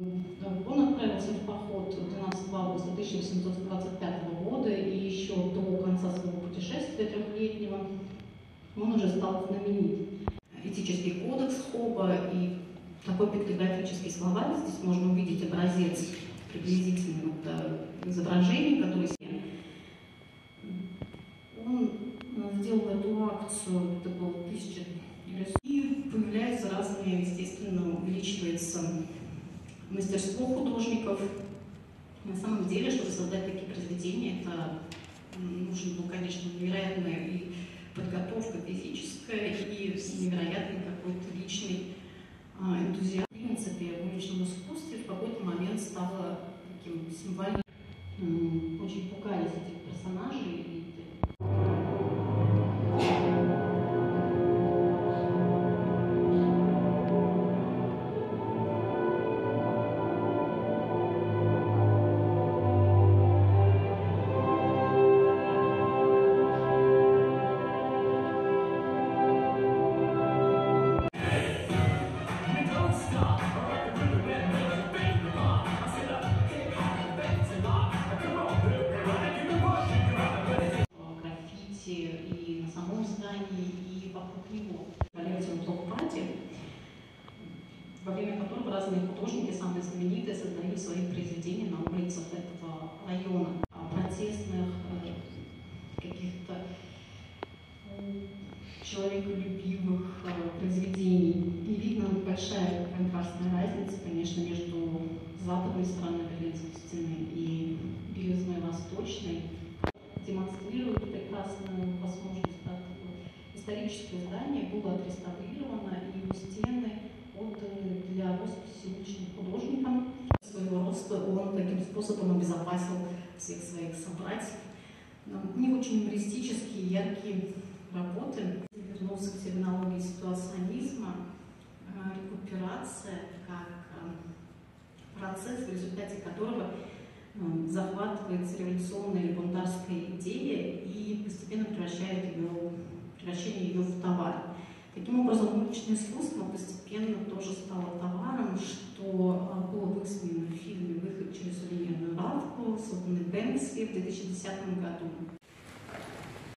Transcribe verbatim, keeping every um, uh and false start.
Он отправился в поход двенадцатого августа тысяча восемьсот двадцать пятого года, и еще до конца своего путешествия трехлетнего он уже стал знаменит. Этический кодекс Хоба и такой пиктографический словарь. Здесь можно увидеть образец приблизительно изображений, которые он сделал эту акцию, это было тысяча, и появляются разные, естественно, увеличивается мастерство художников. На самом деле, чтобы создать такие произведения, это нужно, ну, конечно, невероятная и подготовка физическая, и невероятный какой-то личный а, энтузиазм. В принципе, в уличном искусстве в какой-то момент стало таким символом. Очень пугались этих персонажей. И на самом здании, и вокруг него. Коллекцию Блокпати, во время которого разные художники, самые знаменитые, создают свои произведения на улицах этого района. Протестных, каких-то человеколюбивых произведений. И видно большая контрастная разница, конечно, между западной стороной Берлинской стены и белизной восточной. Демонстрирует прекрасную возможность. Да, историческое здание было отреставрировано, и его стены отданы для росписи уличным художникам. Своего роста он таким способом обезопасил всех своих собратьев. У них очень юмористические, яркие работы. Вернулся к терминологии ситуационизма. Рекуперация как процесс, в результате которого захватывается революционная или бунтарская идея и постепенно превращает ее, превращение ее в товар. Таким образом, уличное искусство постепенно тоже стало товаром, что было высмеяно в фильме «Выход через сувенирную лавку», созданный Бэнкси в две тысячи десятом году.